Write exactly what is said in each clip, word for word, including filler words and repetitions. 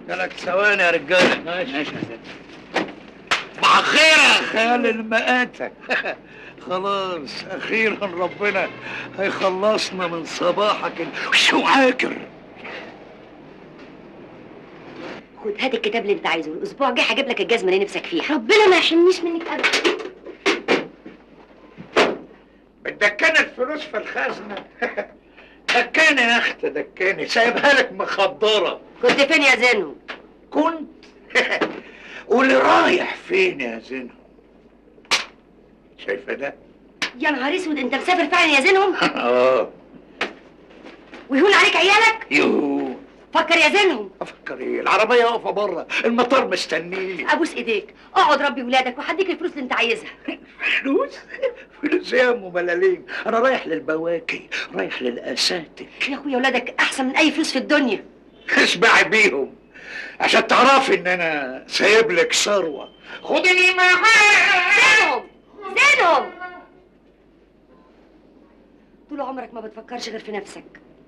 ثلاث ثواني يا رجاله. ماشي ماشي يا سيدي. مع خير يا خال المقاتل. خلاص اخيرا ربنا هيخلصنا من صباحك الشعاكر. خد هات الكتاب اللي انت عايزه، الاسبوع الجاي هجيب لك الجزمه اللي نفسك فيها. ربنا ما يحرمنيش منك ابدا. بتدكني الفلوس في الخزنه. دكاني يا اختي دكاني، سايبها لك مخدره. كنت فين يا زينهم؟ كنت قولي رايح فين يا زينهم؟ شايفه ده؟ يا نهار اسود، انت مسافر فعلا يا زينهم؟ اه. ويهون عليك عيالك؟ يوه. فكر يا زينهم. افكر ايه؟ العربيه واقفه بره، المطار مستنيني. ابوس ايديك، اقعد ربي ولادك وهديك الفلوس اللي انت عايزها. فلوس؟ فلوس يا ام ملالين، انا رايح للبواكي، رايح للاساتك. يا اخويا ولادك احسن من اي فلوس في الدنيا. اسمعي بيهم عشان تعرفي ان انا سايب لك ثروه. خديني معاك. زينهم زينهم، طول عمرك ما بتفكرش غير في نفسك.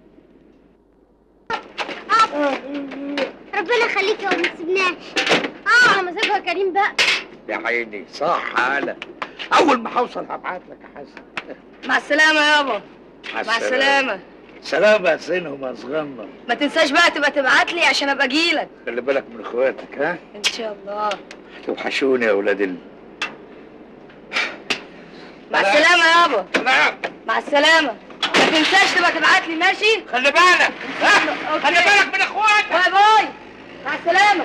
ربنا يخليك يا ام، ما تسيبناش. اه على مزاجها كريم بقى. يا عيني صح. انا اول ما هوصل هبعت لك يا حسن. مع السلامه يابا. مع السلامه. سلامة يا زينهم يا صغنن. ما تنساش بقى تبقى تبعت لي عشان ابقى اجيلك. خلي بالك من اخواتك ها؟ ان شاء الله. توحشوني يا ولاد ال. مع السلامة يابا. نعم. مع السلامة. ما تنساش تبقى تبعت لي ماشي؟ خلي بالك. ها؟ خلي بالك من اخواتك. باي باي. مع السلامة.